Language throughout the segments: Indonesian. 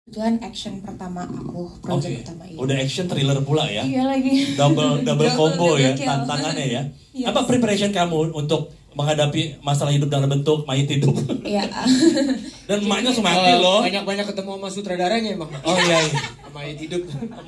Kebetulan action pertama aku, project pertama ini. Udah action thriller pula ya? Iya lagi. Double combo ya, kill. tantangannya ya. Yes. Apa preparation kamu untuk menghadapi masalah hidup dalam bentuk mayat hidup? Iya. Dan emaknya semati loh. Banyak-banyak ketemu sama sutradaranya emang. Oh iya. Sama mayat hidup.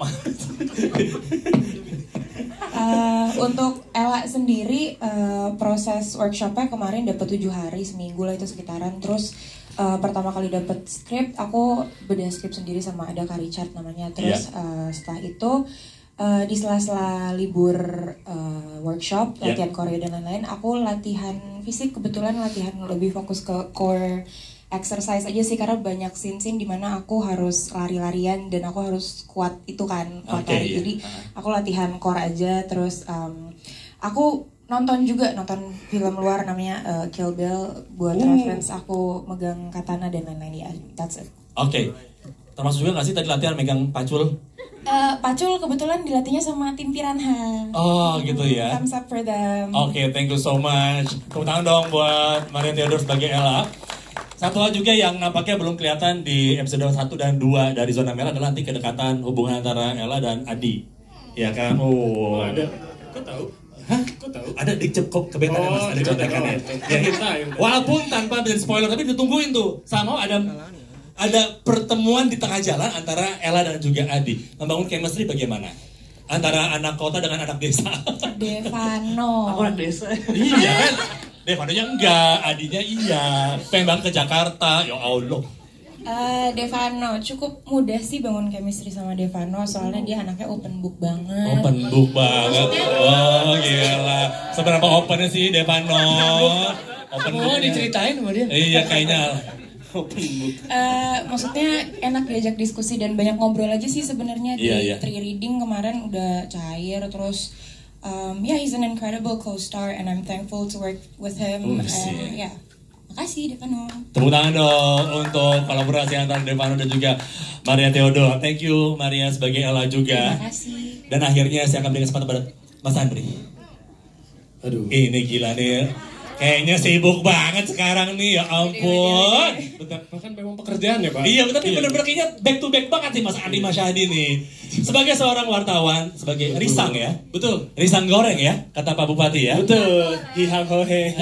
Untuk Ella sendiri, proses workshopnya kemarin dapat 7 hari, seminggu lah itu sekitaran. Terus pertama kali dapat skrip, aku bedah skrip sendiri sama ada Kak Richard namanya. Terus setelah itu di sela-sela libur workshop, latihan Korea dan lain-lain, aku latihan fisik. Kebetulan latihan lebih fokus ke core exercise aja sih, karena banyak scene-scene dimana aku harus lari-larian dan aku harus kuat itu kan, kuat lari. Jadi aku latihan core aja. Terus aku nonton film luar namanya Kill Bill buat reference aku megang katana dan lain-lain ya. That's it. Oke. Termasuk juga nggak sih tadi latihan megang pacul? Pacul kebetulan dilatihnya sama tim Piranha. Oh gitu ya. Thumbs up for them. Oke, thank you so much. Tepuk tangan dong buat Maria Theodore sebagai Ella. Satu hal juga yang nampaknya belum kelihatan di episode 1 dan 2 dari Zona Merah adalah nanti kedekatan hubungan antara Ella dan Adi. Ya kan? Oh, ada. Kok tahu? Hah? Kok tahu? Ada di kebetan ya Mas, ada contekannya. Walaupun tanpa menjadi spoiler, tapi ditungguin tuh. Sama ada pertemuan di tengah jalan antara Ella dan juga Adi. Membangun chemistry bagaimana? Antara anak kota dengan anak desa. Devano. Aku anak desa. Iya kan? Devanonya enggak, Adinya iya. Pengen banget ke Jakarta, ya Allah. Devano cukup mudah sih bangun chemistry sama Devano, soalnya dia anaknya open book banget. Open book banget. Oh gila. Seberapa opennya sih Devano? Open book. Diceritain sama dia. Iya kayaknya. Open book. Maksudnya enak diajak diskusi dan banyak ngobrol aja sih sebenarnya di Tree Reading kemarin udah cair. Terus he's an incredible co-star and I'm thankful to work with him. Makasih Devano. Tepuk tangan dong untuk kolaborasi antara Devano dan juga Maria Theodore. Thank you Maria sebagai Ella juga. Terima kasih. Dan akhirnya saya akan berikan kesempatan pada Mas Andri. Aduh. Ini gila nih. Kayaknya sibuk banget sekarang nih, ya ampun. Bahkan memang pekerjaan ya Pak? Iya, tapi bener-bener kayaknya back to back banget sih Mas Andi Masyahdi nih. Sebagai seorang wartawan, sebagai risang ya. Betul. Risang goreng ya, kata Pak Bupati ya. Betul. Ihang hohe.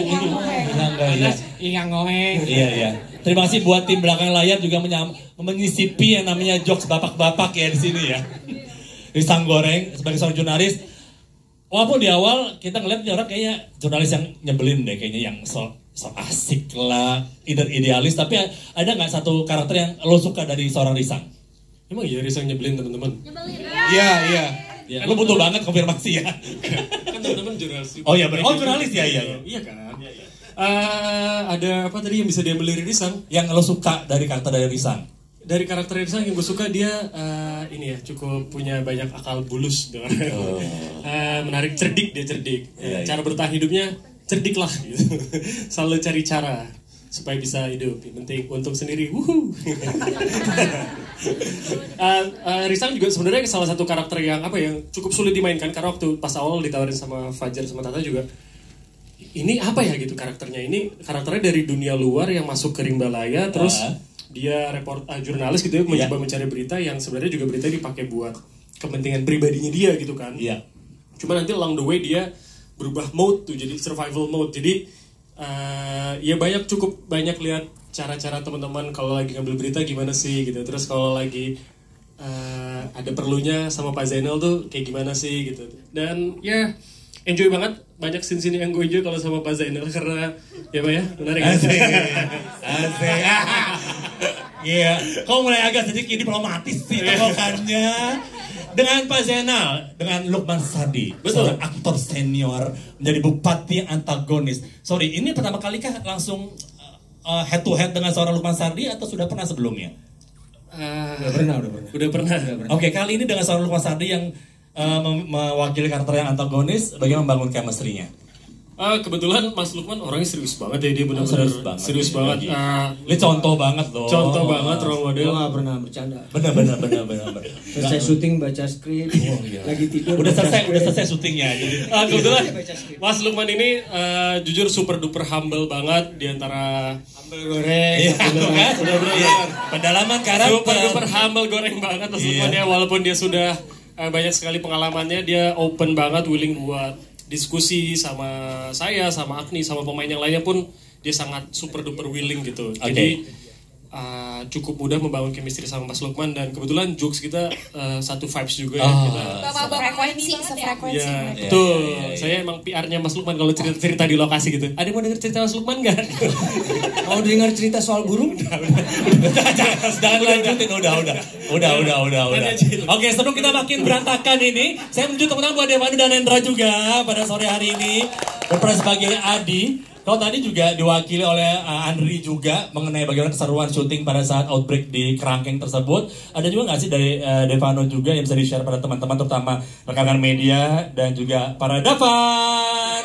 Ihang gohe. Iya. Terima kasih buat tim belakang layar juga menyisipi yang namanya jokes bapak-bapak ya di sini ya. Risang goreng sebagai seorang jurnalis. Walaupun di awal kita ngeliat nih orang kayaknya jurnalis yang nyebelin deh, kayaknya yang so asik lah, idealis, tapi ada nggak satu karakter yang lo suka dari seorang Risang? Emang iya Risang nyebelin teman-teman? Nyebelin. Iya. Lo butuh banget konfirmasi ya. Kan teman-teman jurnalis. Oh iya benar. Oh jurnalis ya. Iya kan. Ada apa tadi yang bisa dia beli Risang? Yang lo suka dari karakter dari Risang? Dari karakter Risang yang gue suka dia ini ya cukup punya banyak akal bulus, menarik, cerdik. Cara bertahan hidupnya cerdik lah, gitu. Selalu cari cara supaya bisa hidup. Yang penting untung sendiri. Risang juga sebenarnya salah satu karakter yang cukup sulit dimainkan karena waktu pas awal ditawarin sama Fajar sama Tata juga. Ini apa ya gitu karakternya? Ini karakternya dari dunia luar yang masuk ke Rimbalaya terus. Dia jurnalis gitu ya, mencoba mencari berita yang sebenarnya juga berita dipakai buat kepentingan pribadinya dia gitu kan. Iya. Cuma nanti along the way dia berubah mode tuh jadi survival mode. Jadi cukup banyak lihat cara-cara teman-teman kalau lagi ngambil berita gimana sih gitu. Terus kalau lagi ada perlunya sama Pak Zainal tuh kayak gimana sih gitu. Dan enjoy banget, banyak scene-scene yang gue enjoy kalau sama Pak Zainal karena ya Pak ya, menarik. Asik. Iya, kau mulai agak sedikit diplomatis sih terokannya. Dengan Pak Zainal, dengan Lukman Sardi, seorang aktor senior menjadi bupati antagonis. Sorry, ini pertama kali kah langsung head to head dengan seorang Lukman Sardi atau sudah pernah sebelumnya? Udah pernah. Oke, kali ini dengan seorang Lukman Sardi yang mewakili karakter yang antagonis, bagaimana membangun chemistry-nya? Kebetulan Mas Lukman orangnya serius banget ya, dia benar-benar serius banget. Ini contoh banget loh. Contoh banget role model. Gak pernah bercanda. Benar. Selesai syuting baca skrip, lagi tidur. Udah selesai syutingnya. Kebetulan Mas Lukman ini jujur super duper humble banget di antara Goreng. Iya, kan? Iya. Pendalaman karakter. Super duper humble goreng banget Mas Lukman ya, walaupun dia sudah banyak sekali pengalamannya, dia open banget, willing buat diskusi sama saya, sama Agni, sama pemain yang lainnya pun dia sangat super duper willing gitu. Jadi cukup mudah membangun chemistry sama Mas Lukman, dan kebetulan jokes kita satu vibes juga ya. Kita Sefrekuensi. ya, betul. Saya emang PR-nya Mas Lukman kalau cerita-cerita di lokasi gitu. Ada yang mau denger cerita Mas Lukman nggak? Mau dengar cerita soal burung? Jangan lanjutin, udah. Oke, sebelum kita makin berantakan ini, saya menuju tepuk tangan buat Devanu dan Hendra juga pada sore hari ini berperan sebagai Adi. Kalau tadi juga diwakili oleh Andri juga mengenai bagaimana keseruan syuting pada saat outbreak di kerangkeng tersebut. Ada juga nggak sih dari Devano juga yang bisa di-share pada teman-teman, terutama rekan-rekan media dan juga para Davan?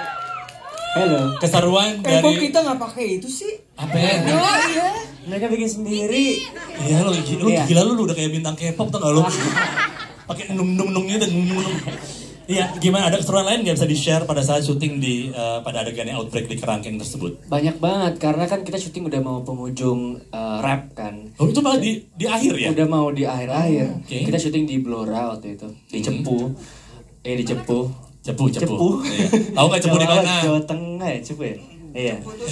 Halo. Keseruan dari... Kok kita nggak pakai itu sih? Apa ya? Iya. Mereka bikin sendiri. Iya, lo gila lu udah kayak bintang K-pop tau gak lo? Pakai nung-nung-nungnya dan nung-nung. Iya, gimana, ada keseruan lain nggak bisa di-share pada saat syuting di pada adegan outbreak di kerangkeng tersebut? Banyak banget, karena kan kita syuting udah mau penghujung rap kan. Oh, itu malah di akhir ya? Udah mau di akhir-akhir. Okay. Kita syuting di Blora waktu itu, di Cepu. Di Cepu. Cepu. Iya. Tahu nggak Cepu di mana? Jawa Tengah ya, Cepu ya? Iya.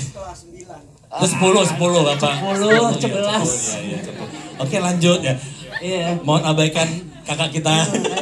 Itu 10 Bapak. 10, 11. Iya, Cepu. Oke, lanjut ya. Iya. Mohon abaikan kakak kita.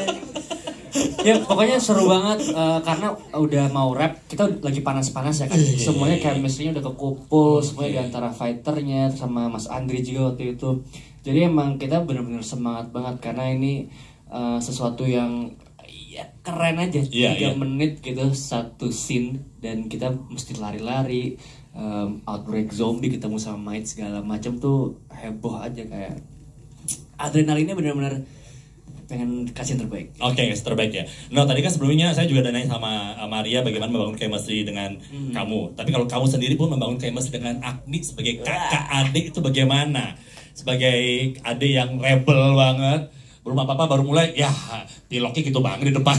Ya pokoknya seru banget karena udah mau rap, kita lagi panas-panas ya kan. Semuanya chemistry-nya udah kekumpul, semuanya di antara fighternya sama Mas Andri juga waktu itu. Jadi emang kita benar-benar semangat banget karena ini sesuatu yang ya keren aja. 3 menit gitu satu scene dan kita mesti lari-lari, outbreak zombie, ketemu sama Might segala macam tuh heboh aja, kayak adrenalinnya benar-benar pengen kasih yang terbaik. Oke, yang terbaik ya. Nah, tadi kan sebelumnya saya juga udah nanya sama Maria bagaimana membangun chemistry dengan kamu. Tapi kalau kamu sendiri pun membangun chemistry dengan Agni sebagai kakak adik itu bagaimana? Sebagai adik yang rebel banget, belum apa-apa baru mulai, ya piloknya gitu banget di depan.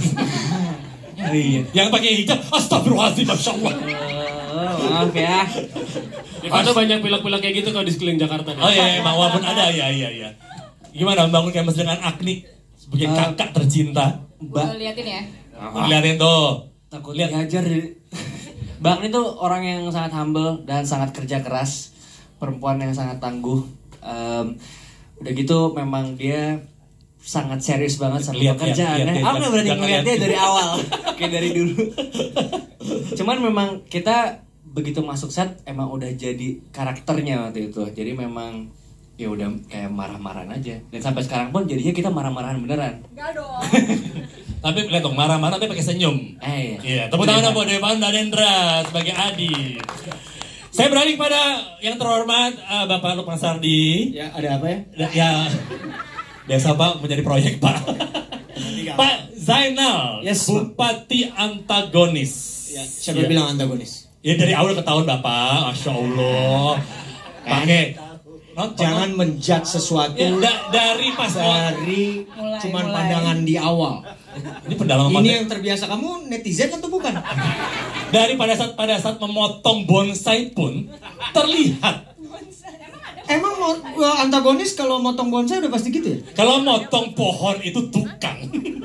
Yang pakai hijab, astagfirullahaladzim, Masya Allah. Maaf ya. Di mana banyak pilak-pilak kayak gitu kalau di sekeliling Jakarta. Oh iya, walaupun ada, iya. Gimana membangun chemistry dengan Agni sebagai kakak tercinta? Mbak, liatin ya. Liatin tuh. Takut dihajar. Mbak Agni tuh orang yang sangat humble dan sangat kerja keras, perempuan yang sangat tangguh. Udah gitu memang dia sangat serius banget sama pekerjaannya. Aku nggak berani ngeliatnya dari awal, kayak dari dulu. Cuman memang kita begitu masuk set emang udah jadi karakternya waktu itu. Jadi memang ya udah kayak marah-marahan aja. Dan sampai sekarang pun jadinya kita marah-marahan beneran. Enggak dong. Tapi lihat dong, marah-marah tapi pakai senyum. Iya, tepuk tangan buat Devan dan Hendra sebagai Adi. Saya beralih pada yang terhormat Bapak Lukman Sardi. Ya, ada apa ya? Ya, biasa Pak menjadi proyek Pak. Pak Zainal, Yes, Bupati antagonis. Ya, siapa bilang antagonis? Ya dari awal ketahuan Bapak, Masya Allah. Pakai Jangan menjudge sesuatu dari pas dari cuman pandangan di awal. Ini pendalaman Ini yang terbiasa kamu netizen atau bukan? Dari pada saat memotong bonsai pun terlihat. Emang antagonis kalau motong bonsai udah pasti gitu ya? Kalau motong pohon itu tukang.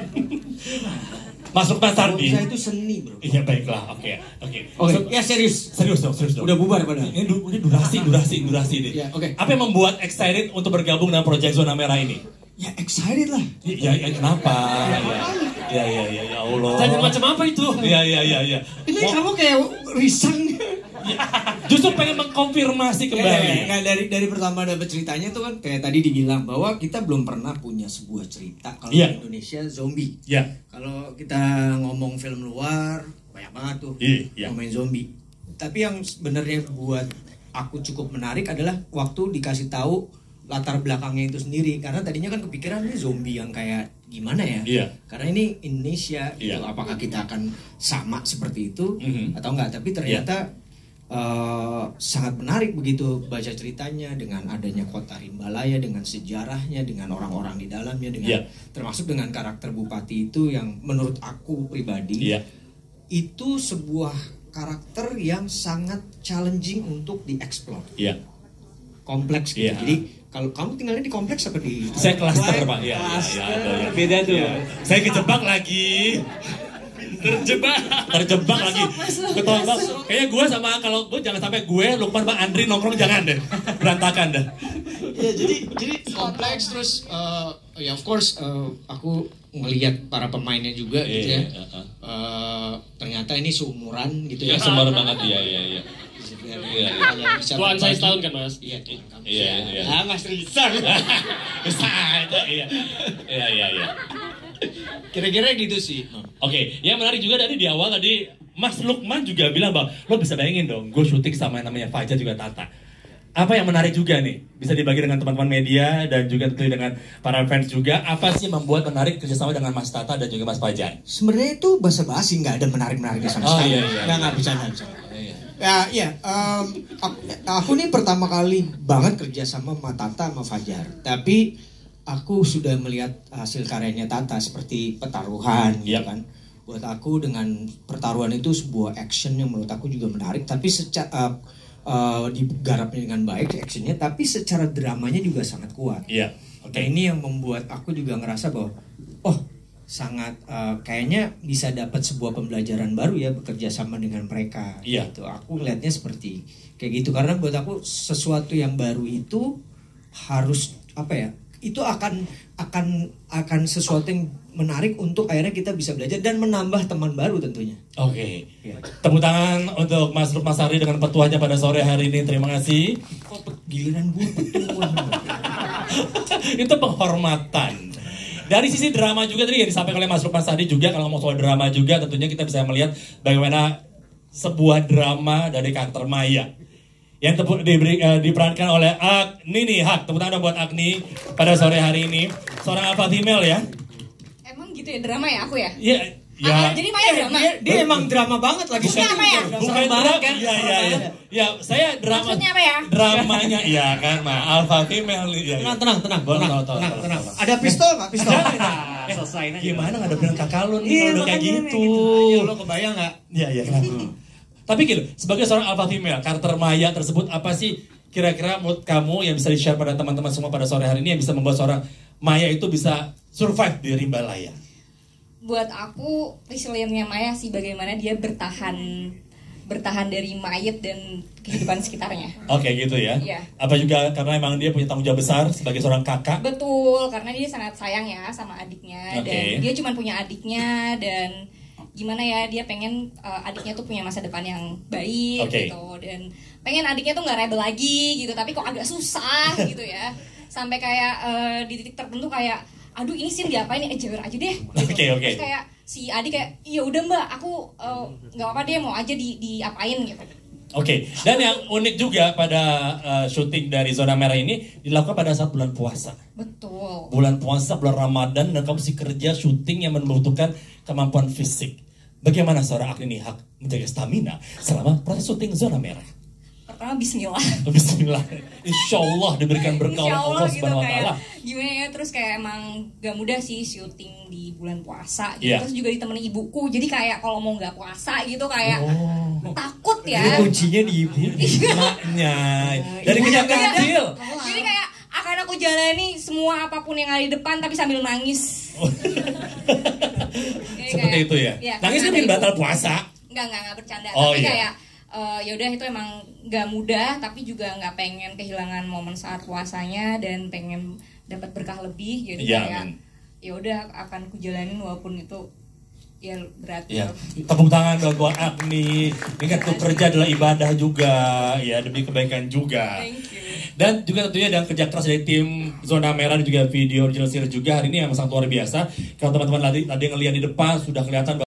Masuk Mas Sardi. Bonsai itu seni, bro. Iya baiklah, oke. Ya serius. Serius dong. Udah bubar padahal. Ini durasi nih. Ya, oke. Apa yang membuat excited untuk bergabung dengan proyek Zona Merah ini? Ya excited lah. Ya kenapa? Ya Allah. Tanya macam apa itu? Iya. Ini kamu kayak risang. Justru pengen mengkonfirmasi kembali. Nah, dari pertama dapat ceritanya tuh kan kayak tadi dibilang bahwa kita belum pernah punya sebuah cerita kalau di Indonesia zombie. Iya. Kalau kita ngomong film luar banyak banget tuh ngomongin zombie. Tapi yang sebenarnya buat aku cukup menarik adalah waktu dikasih tahu latar belakangnya itu sendiri, karena tadinya kan kepikiran ini zombie yang kayak gimana ya? Iya. Karena ini Indonesia, gitu. Apakah kita akan sama seperti itu atau enggak? Tapi ternyata sangat menarik begitu baca ceritanya dengan adanya kota Rimbalaya, dengan sejarahnya, dengan orang-orang di dalamnya, dengan termasuk dengan karakter bupati itu yang menurut aku pribadi itu sebuah karakter yang sangat challenging untuk dieksplor. Iya. Kompleks gitu. Iya. Jadi kalau kamu tinggalnya di kompleks apa di? Saya klaster Pak. Iya. Beda tuh. Ya. Saya kejebak lagi. Terjebak lagi. Ketolak. Kayaknya gue sama kalau gue jangan sampai gue Lukman sama Andri nongkrong jangan deh. Berantakan deh. Ya jadi kompleks terus ya of course aku ngelihat para pemainnya juga gitu ya. Ternyata ini seumuran gitu ya. Seumuran banget iya. Tuan saya setahun kan Mas? Iya tuan kamu. Iya. Ah Mas Rizal. Bisa aja iya. Iya. Kira-kira gitu sih. Oke, yang menarik juga tadi di awal tadi Mas Lukman juga bilang bahwa lo bisa bayangin dong, gue syuting sama yang namanya Fajar juga Tata. Apa yang menarik juga nih, bisa dibagi dengan teman-teman media dan juga tentu dengan para fans juga. Apa sih membuat menarik kerjasama dengan Mas Tata dan juga Mas Fajar? Sebenarnya itu basa-basi, nggak ada menarik-menariknya sama sekali. Nggak bercanda. Aku nih pertama kali banget kerja sama Tata sama Fajar. Tapi aku sudah melihat hasil karyanya Tata seperti Pertaruhan, gitu kan. Buat aku dengan Pertaruhan itu sebuah action yang menurut aku juga menarik. Tapi secara digarapnya dengan baik actionnya, tapi secara dramanya juga sangat kuat. Iya. Oke, ini yang membuat aku juga ngerasa bahwa sangat kayaknya bisa dapat sebuah pembelajaran baru ya bekerja sama dengan mereka. Iya. Gitu. Aku ngelihatnya seperti kayak gitu karena buat aku sesuatu yang baru itu harus apa ya? Itu akan sesuatu yang menarik untuk akhirnya kita bisa belajar dan menambah teman baru tentunya. Oke. Tepuk tangan untuk Mas Lukman Sari dengan petuahnya pada sore hari ini. Terima kasih. Giliran gue petuah. Itu penghormatan. Dari sisi drama juga tadi yang disampaikan oleh Mas Lukman Sari juga, kalau ngomong soal drama juga tentunya kita bisa melihat bagaimana sebuah drama dari karakter Maya yang diperankan oleh Agni nih. Tepuk tangan buat Agni pada sore hari ini. Seorang alpha female ya. Emang gitu ya drama ya aku ya? Iya. Ya. Jadi Maya drama? Dia emang drama banget lagi. Bukan apa ya? Bukan drama kan? Iya. Ya, saya drama. Maksudnya apa ya? Dramanya iya kan, alpha female. Ya. Tenang. Ada pistol nggak? Pistol. Selesai. Gimana ngadepin kakak lu nih kalau kayak gitu? Lo kebayang nggak? Iya. Tapi gitu, sebagai seorang alpha female, karakter Maya tersebut apa sih kira-kira menurut kamu yang bisa di-share pada teman-teman semua pada sore hari ini yang bisa membuat seorang Maya itu bisa survive di rimba layar? Buat aku resiliennya Maya sih bagaimana dia bertahan dari mayat dan kehidupan sekitarnya. Oke gitu ya. Iya. Apa juga karena emang dia punya tanggung jawab besar sebagai seorang kakak? Betul, karena dia sangat sayang ya sama adiknya dan dia cuma punya adiknya dan gimana ya dia pengen adiknya tuh punya masa depan yang baik gitu dan pengen adiknya tuh nggak rebel lagi gitu tapi kok agak susah gitu ya sampai kayak di titik tertentu kayak aduh ini scene diapain ya jewer aja deh gitu. Terus kayak si adik kayak iya udah mbak aku nggak apa deh mau aja diapain gitu. Oke, dan yang unik juga pada syuting dari Zona Merah ini dilakukan pada saat bulan puasa. Betul. Bulan puasa, bulan Ramadan, dan kamu mesti kerja syuting yang membutuhkan kemampuan fisik. Bagaimana seorang Agni Hak menjaga stamina selama proses syuting Zona Merah? Pertama bismillah. Bismillah. Insya Allah diberikan berkah oleh Allah gitu, Subhanahu Wa Taala. Gimana ya terus kayak emang gak mudah sih syuting di bulan puasa gitu. Yeah. Terus juga ditemani ibuku. Jadi kayak kalau mau nggak puasa gitu kayak takut ya. Jadi kuncinya di ibu. Maknya dari kecil. Jadi kayak akan aku jalani semua apapun yang ada di depan tapi sambil nangis. Seperti itu ya. Nangis kan bikin batal puasa. Enggak bercanda. Tapi kayak ya udah itu emang nggak mudah tapi juga nggak pengen kehilangan momen saat puasanya dan pengen dapat berkah lebih jadi kayak ya udah akan kujalanin walaupun itu ya berat. Ya. Tepuk tangan dong buat Agni. Ingat tuh kerja adalah ibadah juga ya demi kebaikan juga. Thank you. Dan juga tentunya dengan kerja keras dari tim Zona Merah dan juga video original series juga hari ini yang sangat luar biasa. Kalau teman-teman tadi ngelihat di depan sudah kelihatan